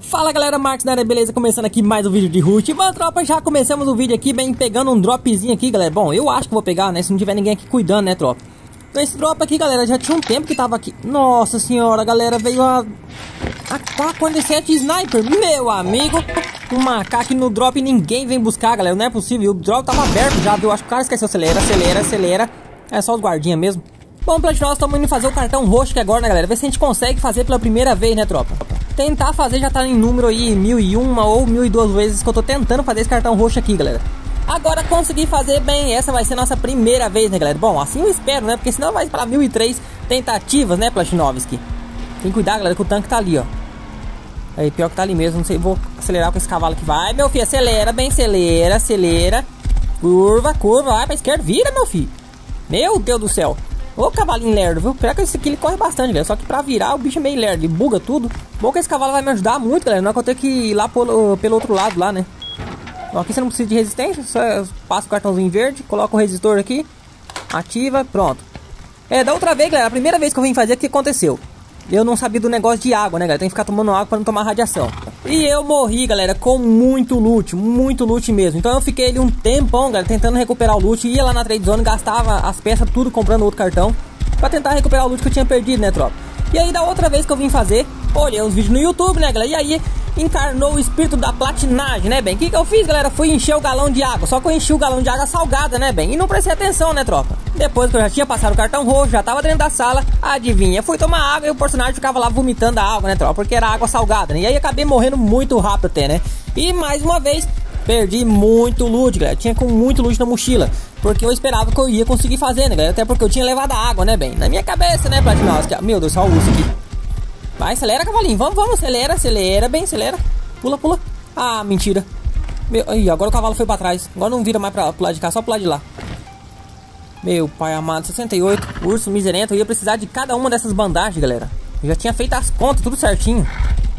Fala galera, Marcos na área, beleza? Começando aqui mais um vídeo de Rush. Bom, tropa, já começamos o vídeo aqui, bem, pegando um dropzinho aqui, galera. Bom, eu acho que vou pegar, né, se não tiver ninguém aqui cuidando, né, tropa. Então esse drop aqui, galera, já tinha um tempo que tava aqui. Nossa senhora, galera, veio a AK-47 Sniper, meu amigo. Um macaco aqui no drop e ninguém vem buscar, galera, não é possível. O drop tava aberto já, viu? Acho que o cara esqueceu, acelera. É só os guardinhas mesmo. Bom, pra nós estamos indo fazer o cartão roxo aqui agora, né, galera? Ver se a gente consegue fazer pela primeira vez, né, tropa? Tentar fazer já tá em número aí 1001 ou 1002 vezes que eu tô tentando fazer esse cartão roxo aqui, galera. Agora consegui fazer bem, essa vai ser a nossa primeira vez, né, galera? Bom, assim eu espero, né? Porque senão vai para 1003 tentativas, né, Plastinovski? Tem que cuidar, galera, que o tanque tá ali, ó. Aí, pior que tá ali mesmo, não sei, vou acelerar com esse cavalo que vai. Meu filho, acelera, bem, acelera. Curva, vai pra esquerda, vira, meu filho. Meu Deus do céu. Ô cavalinho lerdo, viu? Pior que esse aqui ele corre bastante, galera. Só que pra virar o bicho é meio lerdo, ele buga tudo. Bom que esse cavalo vai me ajudar muito, galera. Não é que eu tenho que ir lá pelo outro lado lá, né? Então, aqui você não precisa de resistência, só passa o cartãozinho verde, coloca o resistor aqui, ativa, pronto. Da outra vez, galera, a primeira vez que eu vim fazer, o que aconteceu? Eu não sabia do negócio de água, né, galera? Tem que ficar tomando água pra não tomar radiação. E eu morri, galera, com muito loot mesmo. Então eu fiquei ali um tempão, galera, tentando recuperar o loot. Ia lá na trade zone, gastava as peças tudo comprando outro cartão pra tentar recuperar o loot que eu tinha perdido, né, tropa? E aí da outra vez que eu vim fazer, olhei uns vídeos no YouTube, né, galera? E aí encarnou o espírito da platinagem, né, bem? O que eu fiz, galera? Fui encher o galão de água. Só que eu enchi o galão de água salgada, né, bem? E não prestei atenção, né, tropa? Depois que eu já tinha passado o cartão roxo, já tava dentro da sala, adivinha? Fui tomar água e o personagem ficava lá vomitando a água, né, tropa? Porque era água salgada, né? E aí acabei morrendo muito rápido até, né? E mais uma vez, perdi muito loot, galera. Tinha com muito loot na mochila. Porque eu esperava que eu ia conseguir fazer, né, galera? Até porque eu tinha levado a água, né, bem? Na minha cabeça, né, Platinowski? Meu Deus, só o urso aqui. Vai, acelera, cavalinho. Vamos, acelera, bem, acelera. Pula. Ah, mentira. Ih, agora o cavalo foi pra trás. Agora não vira mais pro lado de cá, só pro lado de lá. Meu pai amado, 68. Urso miserento. Eu ia precisar de cada uma dessas bandagens, galera. Eu já tinha feito as contas, tudo certinho.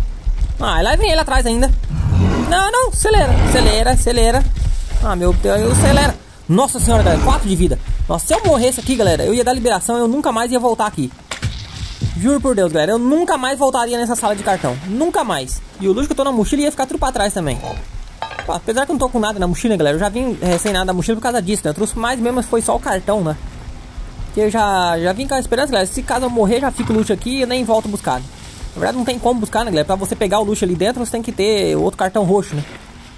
Ah, lá vem ele atrás ainda. Não, acelera. Ah, meu Deus, acelera. Nossa senhora, galera, 4 de vida. Nossa, se eu morresse aqui, galera, eu ia dar liberação, eu nunca mais ia voltar aqui. Juro por Deus, galera, eu nunca mais voltaria nessa sala de cartão. Nunca mais. E o loot que eu tô na mochila ia ficar tudo pra trás também. Apesar que eu não tô com nada na mochila, galera, eu já vim sem nada na mochila por causa disso, né? Eu trouxe mais mesmo, foi só o cartão, né? Que eu já vim com a esperança, galera, se caso eu morrer, já fica o loot aqui e eu nem volto buscar. Na verdade não tem como buscar, né, galera? Pra você pegar o loot ali dentro, você tem que ter outro cartão roxo, né?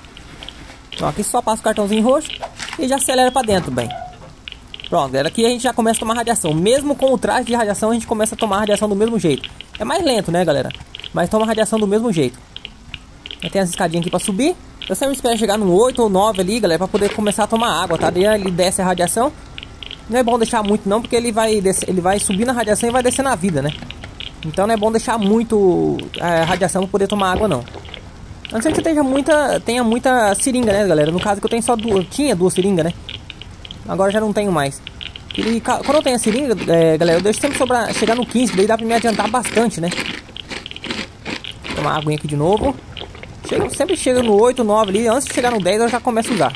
Então aqui só passa o cartãozinho roxo e já acelera pra dentro, bem. Pronto, galera, aqui a gente já começa a tomar radiação. Mesmo com o traje de radiação, a gente começa a tomar radiação do mesmo jeito. É mais lento, né, galera? Mas toma radiação do mesmo jeito. Tem as escadinhas aqui pra subir. Eu sempre espero chegar no 8 ou 9 ali, galera, pra poder começar a tomar água, tá? Daí ele desce a radiação. Não é bom deixar muito não, porque ele vai subir na radiação e vai descer na vida, né? Então não é bom deixar muito radiação pra poder tomar água, não. A não ser que você tenha muita seringa, né, galera? No caso que eu tenho só tinha 2 seringas, né? Agora já não tenho mais. Quando eu tenho a seringa, galera, eu deixo sempre chegar no 15, daí dá pra me adiantar bastante, né? Tomar uma aguinha aqui de novo. Sempre chega no 8, 9 ali. Antes de chegar no 10 eu já começo a usar.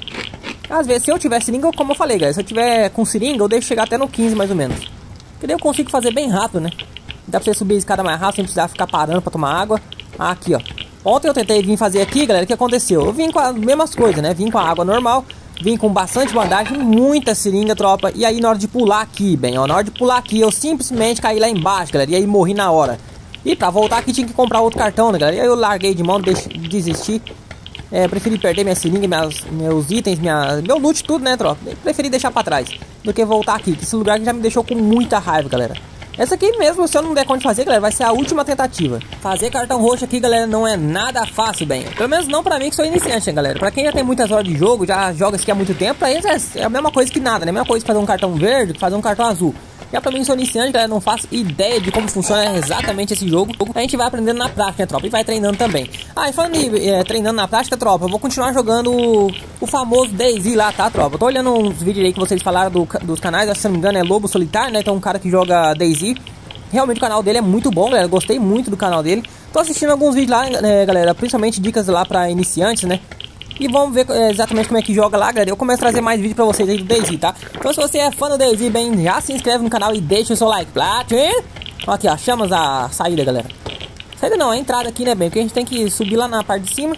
Às vezes, se eu tiver seringa, como eu falei, galera, se eu tiver com seringa, eu deixo chegar até no 15 mais ou menos. Porque daí eu consigo fazer bem rápido, né? Dá pra você subir a escada mais rápido, sem precisar ficar parando pra tomar água. Aqui, ó. Ontem eu tentei vir fazer aqui, galera, o que aconteceu? Eu vim com as mesmas coisas, né? Vim com a água normal. Vim com bastante bandagem, muita seringa, tropa. E aí na hora de pular aqui, bem, ó, na hora de pular aqui, eu simplesmente caí lá embaixo, galera. E aí morri na hora. E pra voltar aqui tinha que comprar outro cartão, né, galera? E aí eu larguei de mão, desisti. Preferi perder minha seringa, meus itens, meu loot, tudo, né, tropa? Preferi deixar pra trás do que voltar aqui, que esse lugar que já me deixou com muita raiva, galera. Essa aqui mesmo, se eu não der conta de fazer, galera, vai ser a última tentativa. Fazer cartão roxo aqui, galera, não é nada fácil, bem. Pelo menos não pra mim, que sou iniciante, né, galera. Pra quem já tem muitas horas de jogo, já joga isso aqui há muito tempo, pra eles é a mesma coisa que nada, né? A mesma coisa que fazer um cartão verde, que fazer um cartão azul. Já pra mim, sou iniciante, galera, não faço ideia de como funciona exatamente esse jogo. A gente vai aprendendo na prática, né, tropa? E vai treinando também. E falando em treinando na prática, tropa, eu vou continuar jogando o famoso DayZ lá, tá, tropa? Eu tô olhando uns vídeos aí que vocês falaram dos canais, se não me engano é Lobo Solitário, né? Então um cara que joga DayZ. Realmente o canal dele é muito bom, galera. Gostei muito do canal dele. Tô assistindo alguns vídeos lá, né, galera. Principalmente dicas lá pra iniciantes, né? E vamos ver exatamente como é que joga lá, galera. Eu começo a trazer mais vídeos pra vocês aí do DayZ, tá? Então se você é fã do DayZ, bem, já se inscreve no canal e deixa o seu like. Aqui, ó, chamas a saída, galera. Saída não, é a entrada aqui, né, bem? Porque a gente tem que subir lá na parte de cima.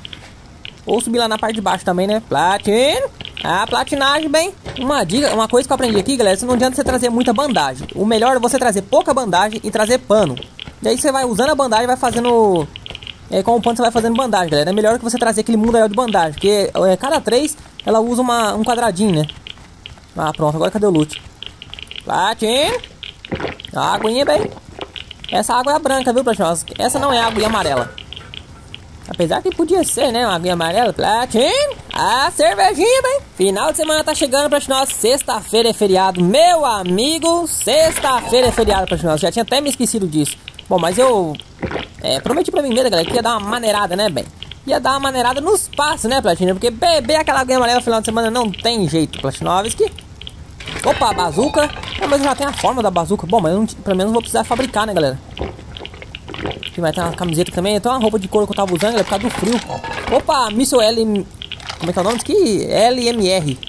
Ou subir lá na parte de baixo também, né? Platino. Ah, platinagem, bem. Uma dica, uma coisa que eu aprendi aqui, galera. Não adianta você trazer muita bandagem. O melhor é você trazer pouca bandagem e trazer pano. E aí você vai usando a bandagem e vai fazendo... com o pano você vai fazendo bandagem, galera. É melhor que você trazer aquele mundaréu de bandagem. Porque cada 3 ela usa um quadradinho, né? Ah, pronto. Agora cadê o loot? Platino. A aguinha, bem. Essa água é branca, viu, Platino? Essa não é água amarela. Apesar que podia ser, né? Uma aguinha amarela. Platino. A cervejinha, bem. Final de semana tá chegando, Platino. Sexta-feira é feriado. Meu amigo, sexta-feira é feriado, Platino. Já tinha até me esquecido disso. Bom, mas eu prometi pra mim mesmo, galera, que ia dar uma maneirada, né, bem? Ia dar uma maneirada nos passos, né, Platino? Porque beber aquela aguinha amarela no final de semana não tem jeito, Platinovski. Opa, bazuca. Mas eu já tenho a forma da bazuca. Bom, mas eu pelo menos vou precisar fabricar, né, galera? Aqui vai ter uma camiseta também. Tem uma roupa de couro que eu tava usando, galera, por causa do frio. Opa, míssil L... Como é que é o nome disso aqui? LMR.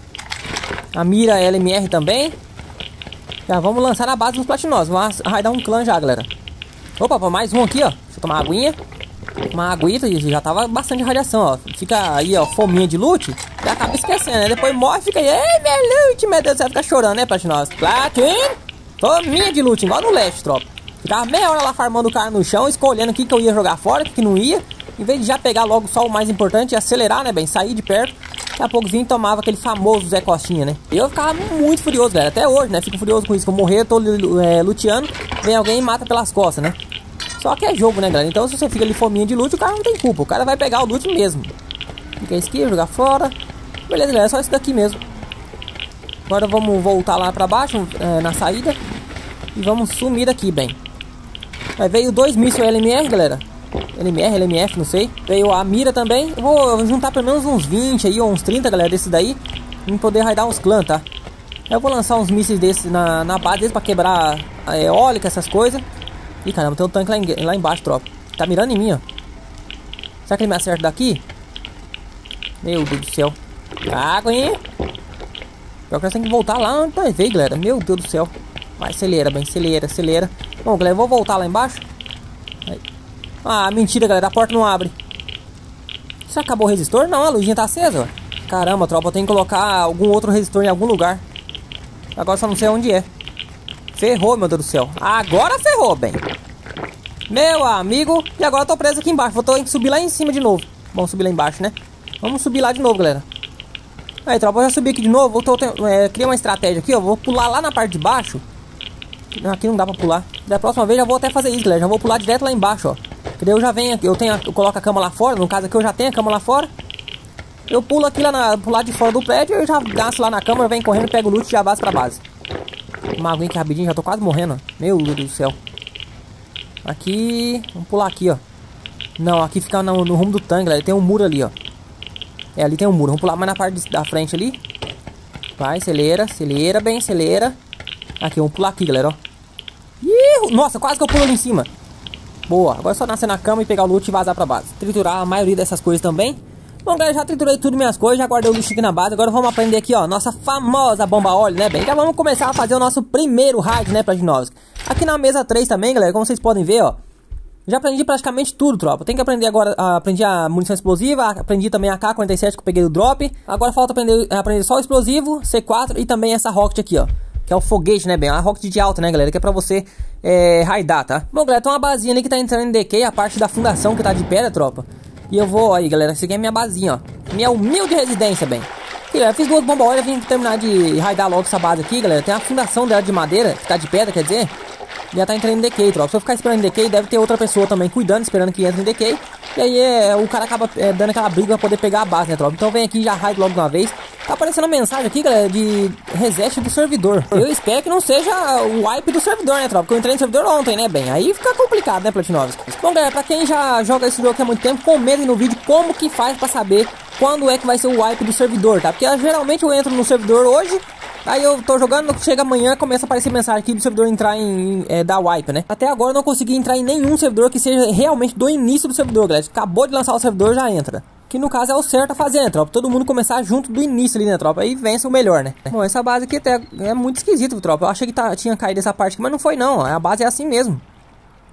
A mira LMR também. Já vamos lançar na base dos platinosos. Vamos raidar um clã já, galera. Opa, mais um aqui, ó. Deixa eu tomar uma aguinha. Uma aguita e já tava bastante radiação, ó. Fica aí, ó, fominha de loot. Já acaba esquecendo, né? Depois morre e fica aí. Ei, meu loot, meu Deus, você vai ficar chorando, né, platinosos? Platino. Fominha de loot, igual no leste, tropa. Ficava meia hora lá farmando o cara no chão, escolhendo o que eu ia jogar fora, o que não ia. Em vez de já pegar logo só o mais importante e acelerar, né, bem? Sair de perto. Daqui a pouco vinha e tomava aquele famoso Zé Costinha, né? Eu ficava muito furioso, velho. Até hoje, né? Fico furioso com isso. Que eu morrer, eu tô luteando. Vem alguém e mata pelas costas, né? Só que é jogo, né, galera? Então se você fica ali fominha de loot, o cara não tem culpa. O cara vai pegar o loot mesmo. Fica aqui, jogar fora. Beleza, galera. É só isso daqui mesmo. Agora vamos voltar lá pra baixo, na saída. E vamos sumir daqui, bem. Aí veio 2 mísseis LMR, galera. LMR, LMF, não sei. Veio a mira também. Eu vou juntar pelo menos uns 20 aí, ou uns 30, galera, desse daí. Pra poder raidar uns clãs, tá? Eu vou lançar uns mísseis desses na base deles pra quebrar a eólica, essas coisas. Ih, caramba, tem um tanque lá embaixo, tropa. Tá mirando em mim, ó. Será que ele me acerta daqui? Meu Deus do céu. Água, hein? Pior que nós temos que voltar lá onde nós veio, galera. Meu Deus do céu. Vai, acelera, bem, acelera, acelera. Bom, galera, eu vou voltar lá embaixo. Aí. Ah, mentira, galera, a porta não abre. Será que acabou o resistor? Não, a luzinha tá acesa, ó. Caramba, tropa, eu tenho que colocar algum outro resistor em algum lugar. Agora só não sei onde é. Ferrou, meu Deus do céu. Agora ferrou, bem. Meu amigo. E agora eu tô preso aqui embaixo. Vou ter que subir lá em cima de novo. Vamos subir lá embaixo, né? Vamos subir lá de novo, galera. Aí, tropa, eu já subi aqui de novo. Criei uma estratégia aqui, ó. Vou pular lá na parte de baixo. Aqui não dá pra pular. Da próxima vez já vou até fazer isso, galera. Já vou pular direto lá embaixo, ó. Que daí eu já venho aqui. Eu coloco a cama lá fora. No caso aqui eu já tenho a cama lá fora. Eu pulo aqui lá pro lado de fora do prédio. Eu já gasto lá na cama. Eu venho correndo, pego o loot e já vazo pra base. Uma aguinha aqui rapidinho. Já tô quase morrendo, ó. Meu Deus do céu. Aqui. Vamos pular aqui, ó. Não, aqui fica no rumo do tanque, galera. Tem um muro ali, ó. Ali tem um muro. Vamos pular mais na parte da frente ali. Vai, acelera, acelera, bem, acelera. Aqui, vamos pular aqui, galera, ó. Ih, nossa, quase que eu pulo ali em cima. Boa, agora é só nascer na cama e pegar o loot e vazar pra base. Triturar a maioria dessas coisas também. Bom, galera, já triturei tudo minhas coisas, já guardei o lixo aqui na base. Agora vamos aprender aqui, ó, nossa famosa bomba óleo, né, bem? Já vamos começar a fazer o nosso primeiro raid, né, Platinovski. Aqui na mesa 3 também, galera, como vocês podem ver, ó. Já aprendi praticamente tudo, tropa. Tem que aprender agora, aprendi a munição explosiva, aprendi também a K-47 que eu peguei do drop. Agora falta aprender só o explosivo, C4 e também essa rocket aqui, ó. Que é o foguete, né, bem? A rocket de alta, né, galera? Que é pra você raidar, tá? Bom, galera, tem uma basinha ali que tá entrando em decay, a parte da fundação que tá de pedra, tropa. E eu vou, aí, galera, essa aqui é minha basinha, ó. Minha humilde residência, bem. Aqui, galera, fiz 2 bombas óleo, vim terminar de raidar logo essa base aqui, galera. Tem a fundação dela de madeira, que tá de pedra, quer dizer... Já tá entrando em decay, tropa. Se eu ficar esperando em decay, deve ter outra pessoa também cuidando, esperando que entre em decay. E aí o cara acaba dando aquela briga pra poder pegar a base, né, tropa? Então vem aqui e já raid logo de uma vez. Tá aparecendo uma mensagem aqui, galera, de reset do servidor. Eu espero que não seja o wipe do servidor, né, tropa? Porque eu entrei no servidor ontem, né, bem? Aí fica complicado, né, Platinovski? Bom, galera, pra quem já joga esse jogo aqui há muito tempo, comentem no vídeo como que faz pra saber quando é que vai ser o wipe do servidor, tá? Porque geralmente eu entro no servidor hoje... Aí eu tô jogando, chega amanhã, começa a aparecer mensagem aqui do servidor entrar em dar wipe, né? Até agora eu não consegui entrar em nenhum servidor que seja realmente do início do servidor, galera. Acabou de lançar o servidor, já entra. Que no caso é o certo a fazer, né, tropa? Todo mundo começar junto do início ali, né, tropa? Aí vence o melhor, né? Bom, essa base aqui até é muito esquisito, tropa. Eu achei que tinha caído essa parte aqui, mas não foi não. A base é assim mesmo.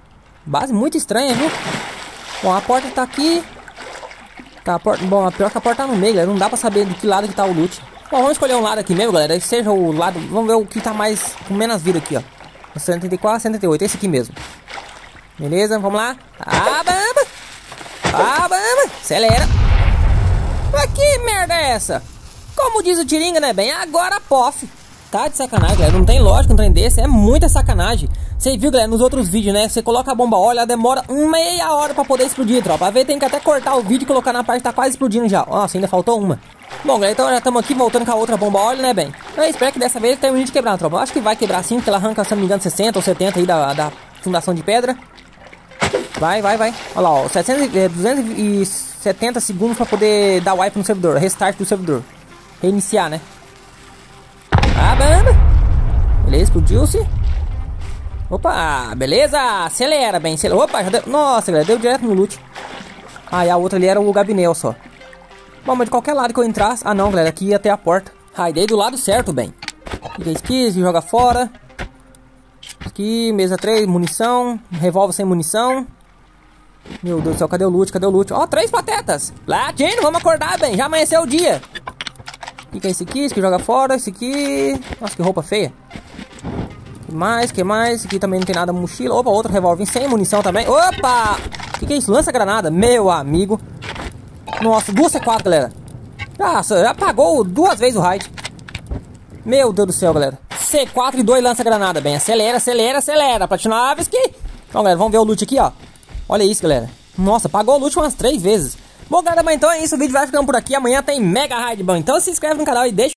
Base muito estranha, viu? Bom, a porta tá aqui. Tá, a porta... Bom, pior que a porta tá no meio, galera. Não dá pra saber de que lado que tá o loot. Bom, vamos escolher um lado aqui mesmo, galera. Seja o lado... Vamos ver o que tá mais... com menos vida aqui, ó. 134, 138. Esse aqui mesmo. Beleza, vamos lá. Ah, bamba! Ah, bamba! Acelera. Mas que merda é essa? Como diz o Tiringa, né, bem? Agora pof. Tá de sacanagem, galera. Não tem lógica um trem desse. É muita sacanagem. Você viu, galera, nos outros vídeos, né? Você coloca a bomba óleo, ela demora meia hora pra poder explodir, tropa. Às vezes tem que até cortar o vídeo e colocar na parte que tá quase explodindo já. Nossa, ainda faltou uma. Bom, galera, então já estamos aqui voltando com a outra bomba óleo, né, bem? Eu espero que dessa vez ele termine de quebrar, tropa. Eu acho que vai quebrar sim, porque ela arranca, se não me engano, 60 ou 70 aí da fundação de pedra. Vai, vai, vai. Olha lá, ó. 270 segundos pra poder dar wipe no servidor. Restart do servidor. Reiniciar, né? Ah, banda. Beleza, explodiu-se. Opa, beleza. Acelera, bem. Acelera. Opa, já deu. Nossa, galera, deu direto no loot. Ah, e a outra ali era o Gabinel só. Bom, mas de qualquer lado que eu entrasse... Ah, não, galera, aqui ia até a porta. Ah, e daí do lado certo, bem. Fica esquis, joga fora. Aqui, mesa 3, munição. Revólver sem munição. Meu Deus do céu, cadê o loot? Cadê o loot? Ó, 3 patetas. Latino, vamos acordar, bem. Já amanheceu o dia. O que é esse aqui? Esse que joga fora. Esse aqui... Nossa, que roupa feia. Que mais? Que mais? Esse aqui também não tem nada. Mochila. Opa, outro revólver sem munição também. Opa! O que é isso? Lança-granada. Meu amigo. Nossa, 2 C4, galera. Nossa, já apagou 2 vezes o raid. Meu Deus do céu, galera. C4 e 2 lança-granada, bem. Acelera, acelera, acelera. Platinovski. Então, galera, vamos ver o loot aqui, ó. Olha isso, galera. Nossa, apagou o loot umas 3 vezes. Bom, galera, mas então é isso. O vídeo vai ficando por aqui. Amanhã tem mega raid, bom. Então se inscreve no canal e deixa